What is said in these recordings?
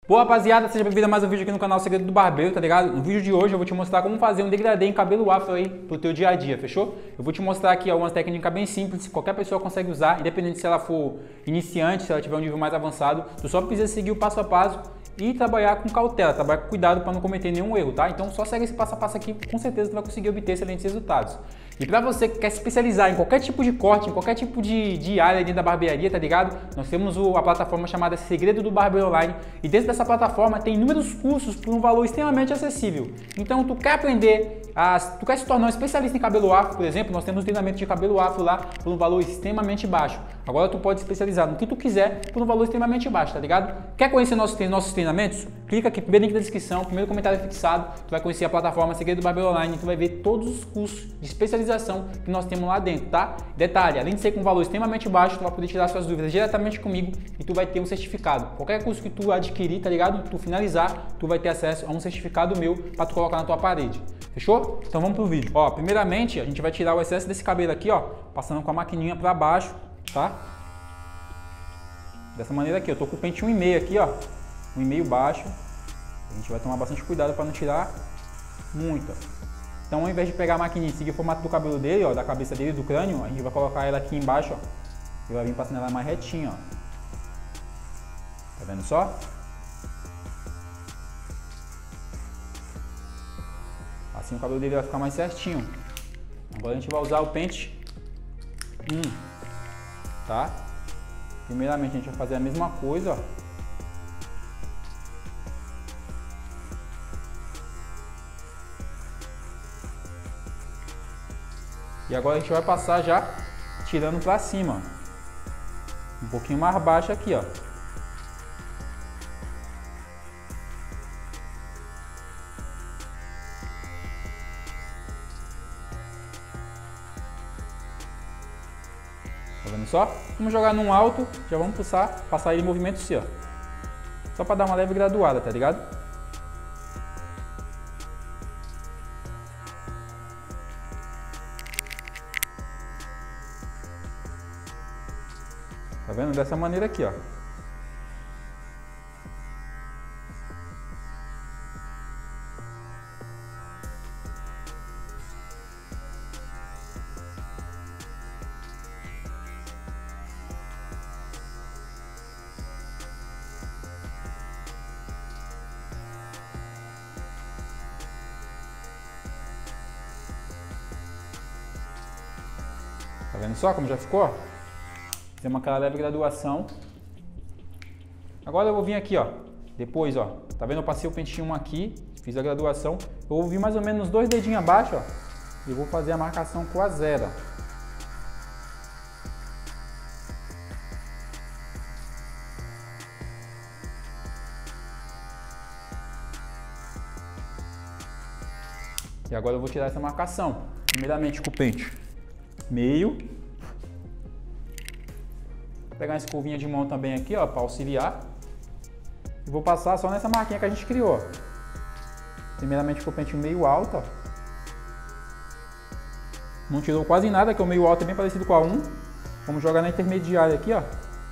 Boa, rapaziada, seja bem-vindo a mais um vídeo aqui no canal Segredo do Barbeiro, tá ligado? No vídeo de hoje eu vou te mostrar como fazer um degradê em cabelo afro aí pro teu dia a dia, fechou? Eu vou te mostrar aqui algumas técnicas bem simples, que qualquer pessoa consegue usar, independente se ela for iniciante, se ela tiver um nível mais avançado. Tu só precisa seguir o passo a passo e trabalhar com cautela, trabalhar com cuidado para não cometer nenhum erro, tá? Então só segue esse passo a passo aqui, com certeza tu vai conseguir obter excelentes resultados. E para você que quer se especializar em qualquer tipo de corte, em qualquer tipo de área dentro da barbearia, tá ligado? Nós temos a plataforma chamada Segredo do Barbeiro Online, e dentro dessa plataforma tem inúmeros cursos por um valor extremamente acessível. Então tu quer aprender, tu quer se tornar um especialista em cabelo afro, por exemplo, nós temos treinamento de cabelo afro lá por um valor extremamente baixo. Agora tu pode se especializar no que tu quiser por um valor extremamente baixo, tá ligado? Quer conhecer nossos treinamentos? Clica aqui, primeiro link da descrição, primeiro comentário fixado, tu vai conhecer a plataforma Segredo do Barbeiro Online e tu vai ver todos os cursos de especialização que nós temos lá dentro, tá? Detalhe, além de ser com um valor extremamente baixo, tu vai poder tirar suas dúvidas diretamente comigo e tu vai ter um certificado. Qualquer curso que tu adquirir, tá ligado? Tu finalizar, tu vai ter acesso a um certificado meu para tu colocar na tua parede. Fechou? Então vamos pro vídeo. Ó, primeiramente a gente vai tirar o excesso desse cabelo aqui, ó, passando com a maquininha para baixo, tá? Dessa maneira aqui, eu tô com o pente 1,5 aqui, ó, 1,5 baixo. A gente vai tomar bastante cuidado para não tirar muito, ó. Então, ao invés de pegar a maquininha e seguir o formato do cabelo dele, ó, da cabeça dele, do crânio, a gente vai colocar ela aqui embaixo, ó, e vai vir passando ela mais retinha, ó. Tá vendo só? Assim o cabelo dele vai ficar mais certinho. Agora a gente vai usar o pente 1, tá? Primeiramente a gente vai fazer a mesma coisa, ó. E agora a gente vai passar já tirando pra cima, ó. Um pouquinho mais baixo aqui, ó. Tá vendo só? Vamos jogar num alto, já vamos passar ele em movimento assim, ó. Só pra dar uma leve graduada, tá ligado? Tá vendo? Dessa maneira aqui, ó. Tá vendo só como já ficou? Tem aquela leve graduação. Agora eu vou vir aqui, ó. Depois, ó. Tá vendo? Eu passei o pentinho aqui, fiz a graduação. Eu vou vir mais ou menos 2 dedinhos abaixo, ó. E vou fazer a marcação com a zero. E agora eu vou tirar essa marcação. Primeiramente com o pente meio. Vou pegar uma escovinha de mão também aqui, ó, para auxiliar. E vou passar só nessa marquinha que a gente criou. Primeiramente com o pente meio alto, ó. Não tirou quase nada, que o meio alto é bem parecido com a 1. Vamos jogar na intermediária aqui, ó.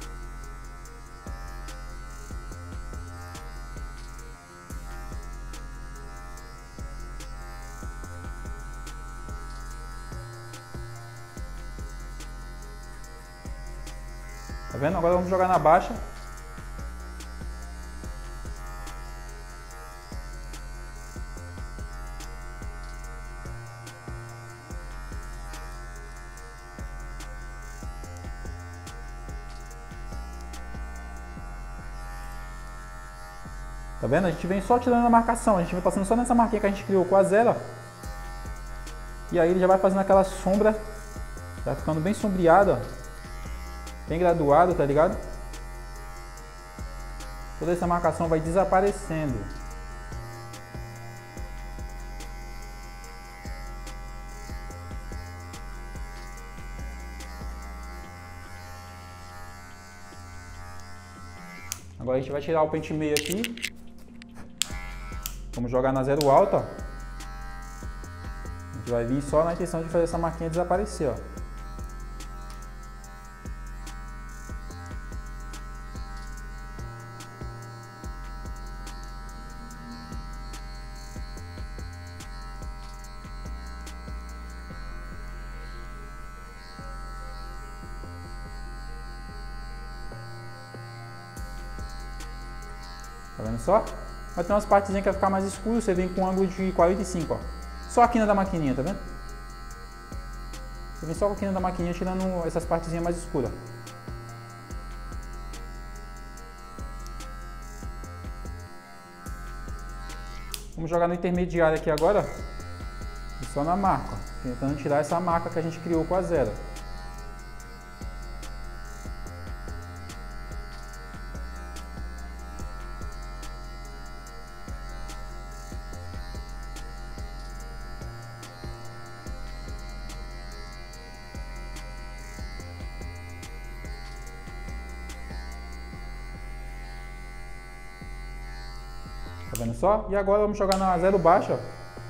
Tá vendo? Agora vamos jogar na baixa. Tá vendo? A gente vem só tirando a marcação, a gente vem passando só nessa marquinha que a gente criou com a zero, ó. E aí ele já vai fazendo aquela sombra, vai ficando bem sombreado, ó. Bem graduado, tá ligado? Toda essa marcação vai desaparecendo. Agora a gente vai tirar o pente meio aqui. Vamos jogar na zero alta, ó. A gente vai vir só na intenção de fazer essa marquinha desaparecer, ó. Tá vendo só? Vai ter umas partezinhas que vai ficar mais escuro, você vem com um ângulo de 45, ó. Só a quina da maquininha, tá vendo? Você vem só com a quina da maquininha tirando essas partezinhas mais escuras. Vamos jogar no intermediário aqui agora. E só na marca, ó. Tentando tirar essa marca que a gente criou com a zero. Tá vendo só? E agora vamos jogar na zero baixa, ó.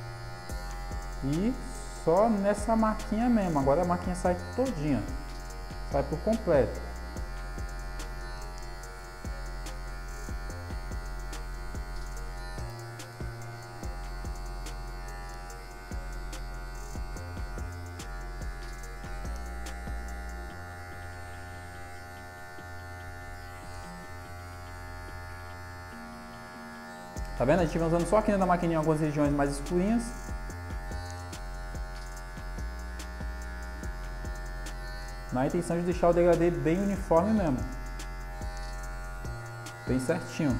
E só nessa marquinha mesmo. Agora a marquinha sai todinha. Sai por completo. Tá vendo? A gente vai usando só a quina da maquininha em algumas regiões mais escurinhas. Na intenção de deixar o degradê bem uniforme mesmo. Bem certinho.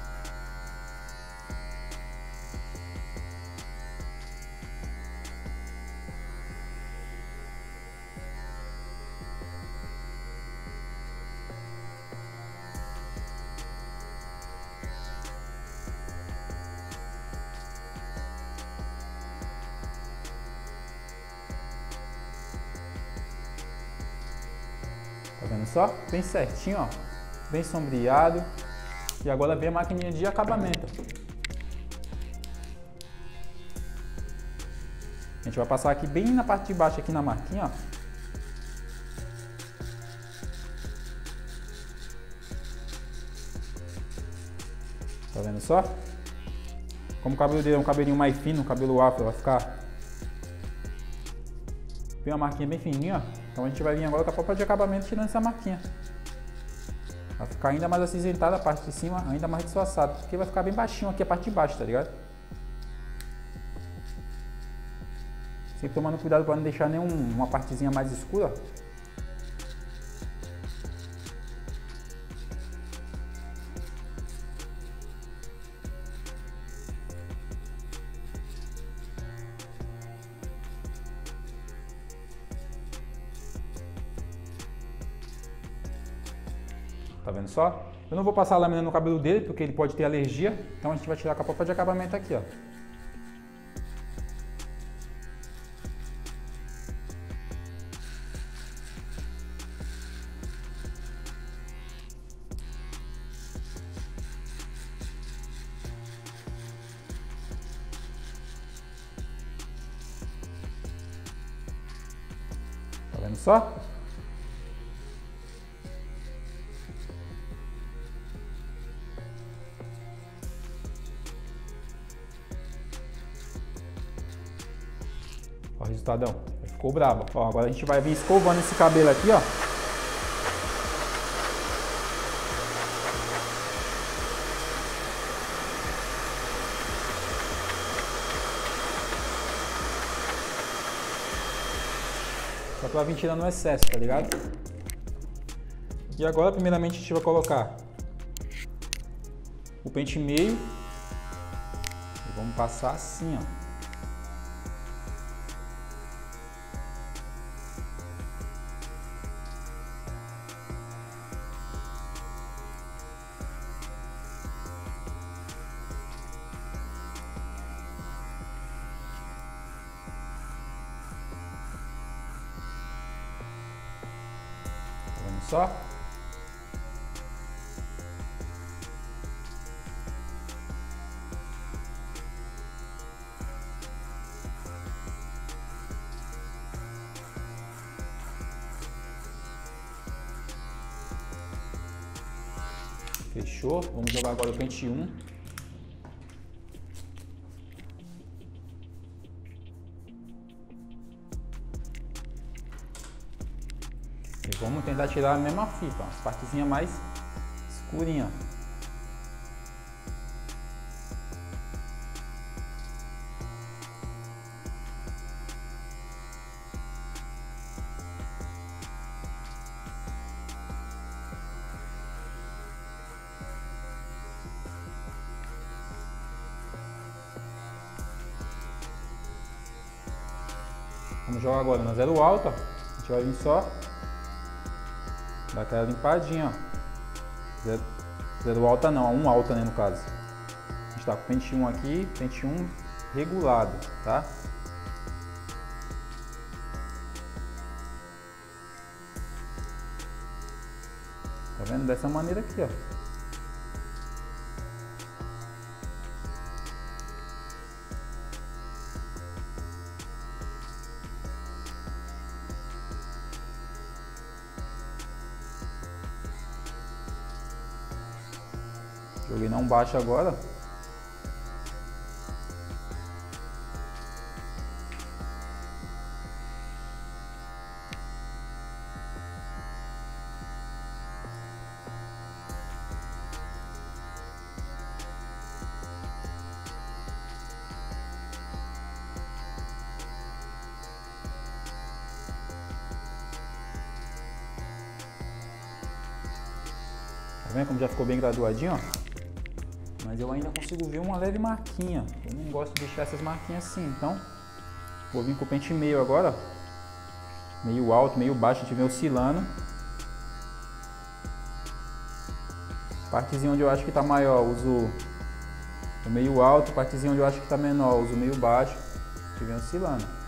Tá vendo só? Bem certinho, ó. Bem sombreado. E agora vem a maquininha de acabamento. A gente vai passar aqui bem na parte de baixo, aqui na marquinha, ó. Tá vendo só? Como o cabelo dele é um cabelinho mais fino, um cabelo afro, vai ficar bem uma marquinha bem fininha, ó. Então a gente vai vir agora com a polpa de acabamento tirando essa marquinha. Vai ficar ainda mais acinzentada a parte de cima, ainda mais disfarçada, porque vai ficar bem baixinho aqui a parte de baixo, tá ligado? Sempre tomando cuidado para não deixar nenhuma partezinha mais escura. Tá vendo só? Eu não vou passar a lâmina no cabelo dele, porque ele pode ter alergia. Então a gente vai tirar com a polpa de acabamento aqui, ó. Tá vendo só? Ó o resultadão, ficou brabo. Ó, agora a gente vai vir escovando esse cabelo aqui, ó. Só pra vir tirando o excesso, tá ligado? E agora, primeiramente, a gente vai colocar o pente meio. E vamos passar assim, ó. Só. Fechou. Vamos jogar agora o pente 1. E vamos tentar tirar a mesma fita, ó, as partezinhas mais escurinhas. Vamos jogar agora na zero alta, ó. A gente vai vir só dar aquela limpadinha, ó. Zero alta não, 1 alta, né, no caso. A gente tá com pente 1 aqui, pente 1 regulado, tá? Tá vendo? Dessa maneira aqui, ó. Joguei não baixo agora. Tá vendo como já ficou bem graduadinho, ó? Mas eu ainda consigo ver uma leve marquinha. Eu não gosto de deixar essas marquinhas assim, então vou vir com o pente meio agora, ó. Meio alto, meio baixo, a gente vem oscilando. Partezinha onde eu acho que tá maior, uso o meio alto. Partezinha onde eu acho que tá menor, uso o meio baixo. A gente vem oscilando.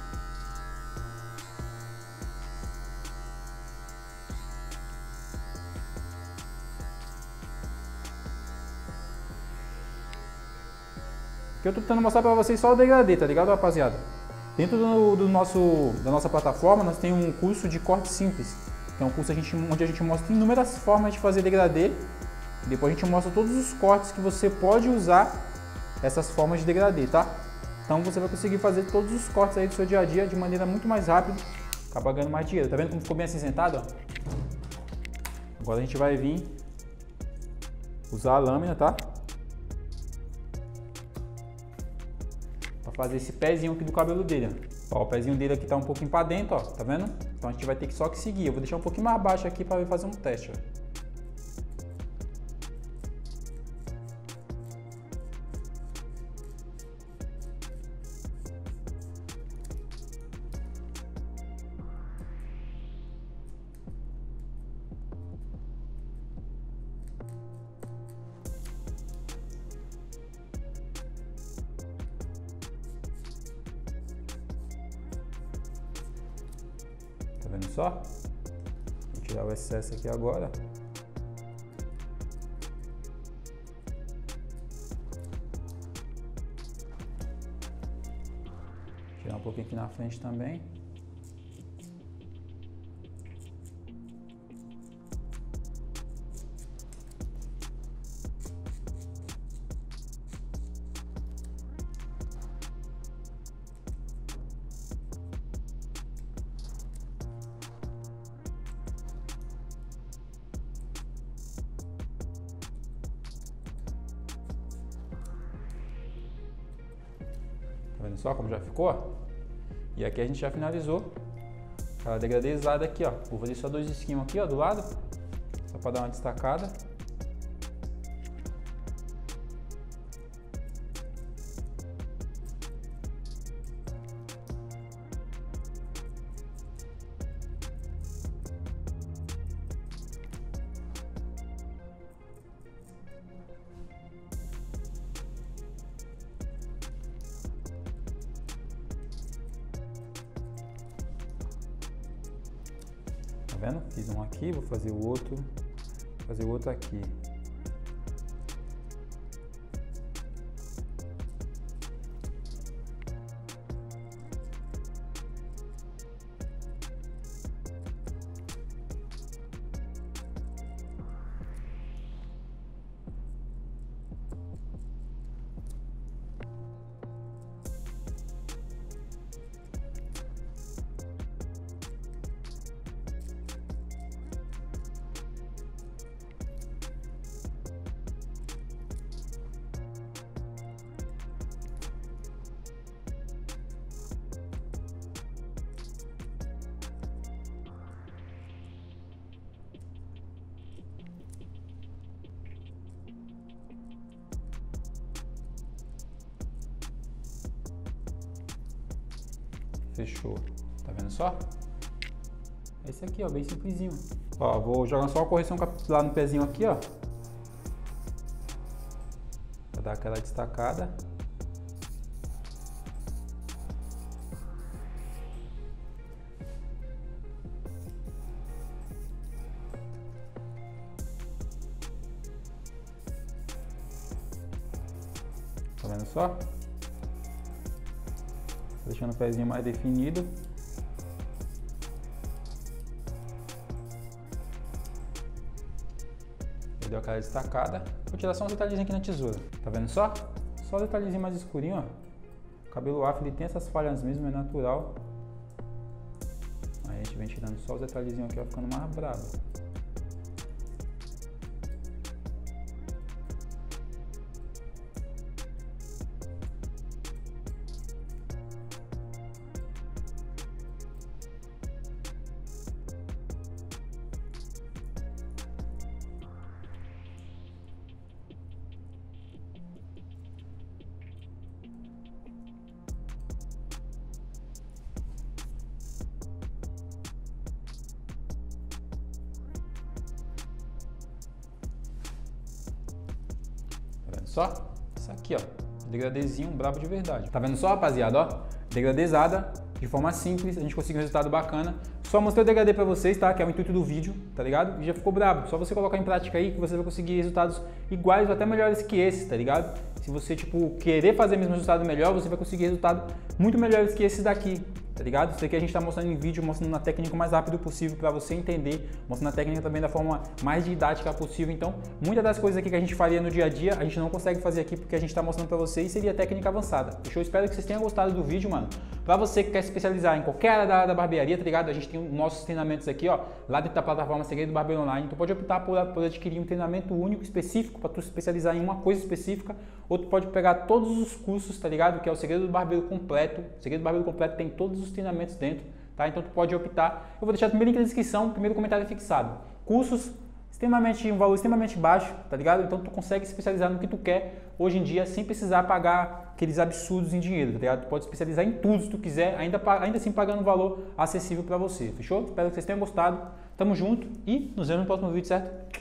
Que eu tô tentando mostrar pra vocês só o degradê, tá ligado, rapaziada? Dentro da nossa plataforma, nós temos um curso de corte simples, que é um curso onde a gente mostra inúmeras formas de fazer degradê. Depois a gente mostra todos os cortes que você pode usar essas formas de degradê, tá? Então você vai conseguir fazer todos os cortes aí do seu dia a dia de maneira muito mais rápida, acaba ganhando mais dinheiro. Tá vendo como ficou bem acinzentado, ó? Agora a gente vai vir usar a lâmina, tá? Fazer esse pezinho aqui do cabelo dele, ó. O pezinho dele aqui tá um pouquinho para dentro, ó, tá vendo? Então a gente vai ter que só que seguir. Eu vou deixar um pouquinho mais baixo aqui para fazer um teste, ó. Tá vendo só? Vou tirar o excesso aqui agora. Tirar um pouquinho aqui na frente também. Tá vendo só como já ficou? E aqui a gente já finalizou a degradezada aqui, ó. Vou fazer só 2 risquinhos aqui, ó, do lado, só para dar uma destacada. Tá vendo? Fiz um aqui, vou fazer o outro aqui. Fechou. Tá vendo só? Esse aqui, ó, bem simplesinho. Ó, vou jogar só uma correção capilar no pezinho aqui, ó. Pra dar aquela destacada. Tá vendo só? Deixando o pezinho mais definido. Deu aquela destacada. Vou tirar só um detalhezinho aqui na tesoura. Tá vendo só? Só o detalhezinho mais escurinho, ó. O cabelo afro ele tem essas falhas mesmo, é natural. Aí a gente vem tirando só os detalhezinhos aqui, ó, ficando mais brabo. Tá vendo só? Isso aqui, ó, degradezinho brabo de verdade. Tá vendo só, rapaziada, ó? Degradezada, de forma simples, a gente conseguiu um resultado bacana. Só mostrei o degradê pra vocês, tá? Que é o intuito do vídeo, tá ligado? E já ficou brabo. Só você colocar em prática aí que você vai conseguir resultados iguais ou até melhores que esses, tá ligado? Se você, tipo, querer fazer mesmo resultado melhor, você vai conseguir resultados muito melhores que esses daqui, tá ligado? Isso aqui a gente tá mostrando em vídeo, mostrando na técnica o mais rápido possível para você entender, mostrando a técnica também da forma mais didática possível. Então, muitas das coisas aqui que a gente faria no dia a dia, a gente não consegue fazer aqui porque a gente tá mostrando para você e seria técnica avançada. Fechou? Espero que vocês tenham gostado do vídeo, mano. Para você que quer se especializar em qualquer área da barbearia, tá ligado? A gente tem nossos treinamentos aqui, ó, lá dentro da plataforma Segredo do Barbeiro Online. Tu pode optar por adquirir um treinamento único, específico, para tu se especializar em uma coisa específica, ou tu pode pegar todos os cursos, tá ligado? Que é o Segredo do Barbeiro Completo. O Segredo do Barbeiro Completo tem todos os treinamentos dentro, tá? Então tu pode optar. Eu vou deixar o primeiro link na descrição, o primeiro comentário fixado. Cursos um valor extremamente baixo, tá ligado? Então tu consegue se especializar no que tu quer hoje em dia sem precisar pagar aqueles absurdos em dinheiro, tá ligado? Tu pode se especializar em tudo se tu quiser, ainda assim pagando um valor acessível para você, fechou? Espero que vocês tenham gostado. Tamo junto e nos vemos no próximo vídeo, certo?